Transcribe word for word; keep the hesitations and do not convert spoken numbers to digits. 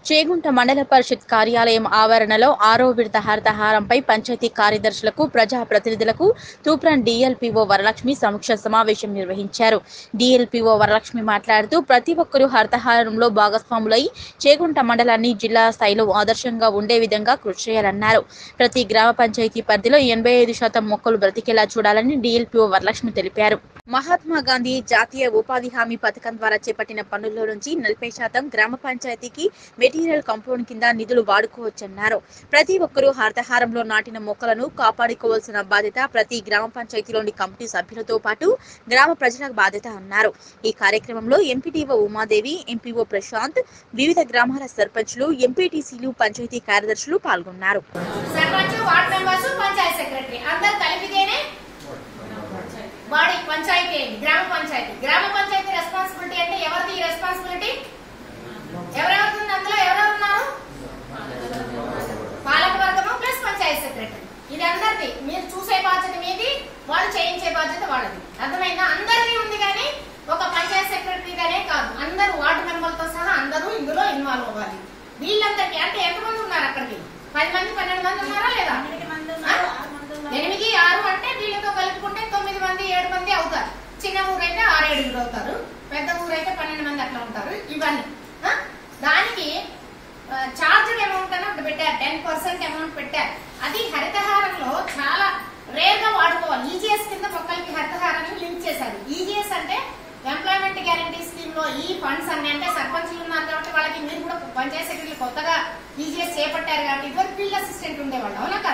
చేగుంట మండల పరిషత్ కార్యాలయం ఆవరణలో ఆరో విడత హరితహారంపై పంచాయతీ కార్యదర్శులకు ప్రజాప్రతినిధులకు తూప్రాన్ డీఎల్పీఓ వరలక్ష్మి సమీక్ష సమావేశం నిర్వహించారు. డీఎల్పీఓ వరలక్ష్మి మాట్లాడుతూ ప్రతి ఒక్కరూ హరితహారంలో భాగస్వాములై చేగుంట మండలాన్ని జిల్లా స్థాయిలో ఆదర్శంగా ఉండే విధంగా కృషి చేయాలన్నారు. ప్రతి గ్రామ పంచాయతీ పరిధిలో ఎనభై ఐదు శాతం మొక్కలు బ్రతికేలా చూడాలని డీఎల్పీఓ వరలక్ష్మి తెలిపారు. మహాత్మా గాంధీ జాతీయ ఉపాధి హామీ పథకం ద్వారా చేపట్టిన పనుల్లో నుంచి నలభై శాతం గ్రామ పంచాయతీకి మెటీరియల్ కంపౌండ్ కింద నిధులు వాడుకోవచ్చన్నారు. ప్రతి ఒక్కరూ హరితహారంలో నాటిన మొక్కలను కాపాడుకోవాల్సిన బాధ్యత ప్రతి గ్రామ పంచాయతీలోని కమిటీ సభ్యులతో పాటు గ్రామ ప్రజల బాధ్యత అన్నారు. ఈ కార్యక్రమంలో ఎంపీటీఓ ఉమాదేవి, ఎంపీఓ ప్రశాంత్, వివిధ గ్రామాల సర్పంచ్లు, ఎంపీటీసీలు, పంచాయతీ కార్యదర్శులు పాల్గొన్నారు. బాడీ పంచాయతీ గ్రామ పంచాయతీ గ్రామ పంచాయతీ రెస్పాన్సిబిలిటీ అంటే ఎవరిది రెస్పాన్సిబిలిటీ? ఎవరెవరుంది అందులో? ఎవరెవరు ఉన్నారు? పాలక వర్గము ప్లస్ పంచాయతీ సెక్రటరీ. ఇది అందరిది. మీరు చూసే బాధ్యత మీది, వాళ్ళు చేయించే బాధ్యత వాళ్ళది. అర్థమైందా? అందరిది ఉంది కానీ ఒక పంచాయతీ సెక్రటరీగానే కాదు, అందరూ వార్డు మెంబర్లతో సహా అందరూ ఇందులో ఇన్వాల్వ్ అవ్వాలి. వీళ్ళందరికీ అంటే ఎంతమంది ఉన్నారు అక్కడికి? పది మంది పన్నెండు మంది ఉన్నారా లేదా? ఎనిమిది ఆరు అంటే వీళ్ళతో కలుపుకుంటే తొమ్మిది మంది ఏడు మంది అవుతారు. చిన్న ఊరైతే ఆరు ఏడుగురు అవుతారు, పెద్ద ఊరైతే పన్నెండు మంది అట్లా ఉంటారు. ఇవన్నీ దానికి చార్జ్డ్ అమౌంట్ అని ఒకటి పెట్టారు, టెన్ పర్సెంట్ అమౌంట్ పెట్టారు. అది హరితహారంలో చాలా రేర్ గా వాడుకోవాలి. ఈజీఎస్ కింద మొక్కలకి హరితహారాన్ని లింక్ చేశారు. ఈజీఎస్ అంటే ఎంప్లాయ్మెంట్ గ్యారంటీ స్కీమ్ లో ఈ ఫండ్స్ అన్ని అంటే సర్పంచ్లు ఉన్నారు కాబట్టి వాళ్ళకి మీరు కూడా పంచాయతీ సెక్రటరీ కొత్తగా ఈజీఎస్ చేపట్టారు కాబట్టి ఇదివరకు ఫీల్డ్ అసిస్టెంట్ ఉండేవాళ్ళు, అవునా?